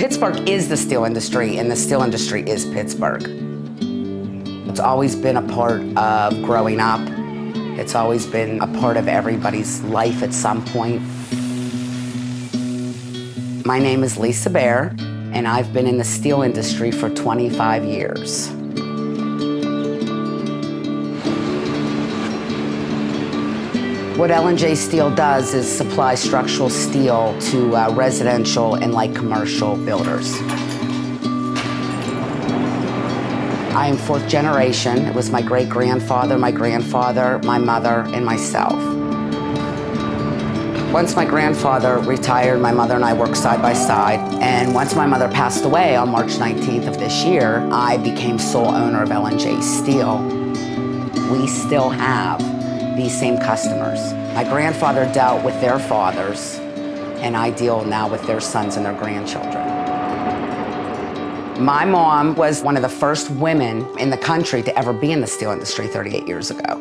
Pittsburgh is the steel industry, and the steel industry is Pittsburgh. It's always been a part of growing up. It's always been a part of everybody's life at some point. My name is Lisa Baer, and I've been in the steel industry for 25 years. What L&J Steel does is supply structural steel to residential and light commercial builders. I am fourth generation. It was my great-grandfather, my grandfather, my mother, and myself. Once my grandfather retired, my mother and I worked side by side. And once my mother passed away on March 19th of this year, I became sole owner of L&J Steel. We still have these same customers. My grandfather dealt with their fathers, and I deal now with their sons and their grandchildren. My mom was one of the first women in the country to ever be in the steel industry 38 years ago.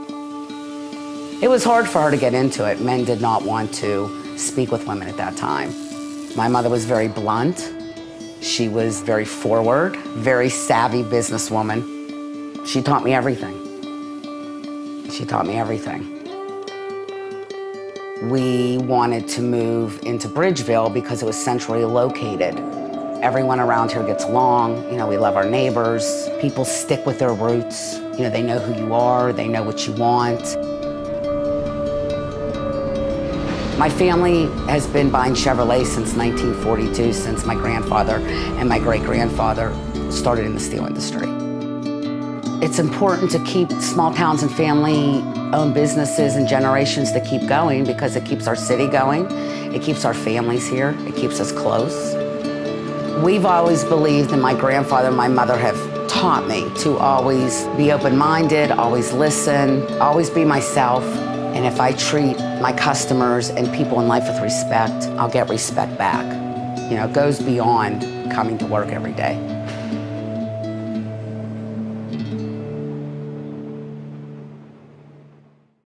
It was hard for her to get into it. Men did not want to speak with women at that time. My mother was very blunt. She was very forward, very savvy businesswoman. She taught me everything. She taught me everything. We wanted to move into Bridgeville because it was centrally located. Everyone around here gets along. You know, we love our neighbors. People stick with their roots. You know, they know who you are. They know what you want. My family has been buying Chevrolet since 1942, since my grandfather and my great-grandfather started in the steel industry. It's important to keep small towns and family-owned businesses and generations to keep going because it keeps our city going. It keeps our families here. It keeps us close. We've always believed, and my grandfather and my mother have taught me to always be open-minded, always listen, always be myself. And if I treat my customers and people in life with respect, I'll get respect back. You know, it goes beyond coming to work every day.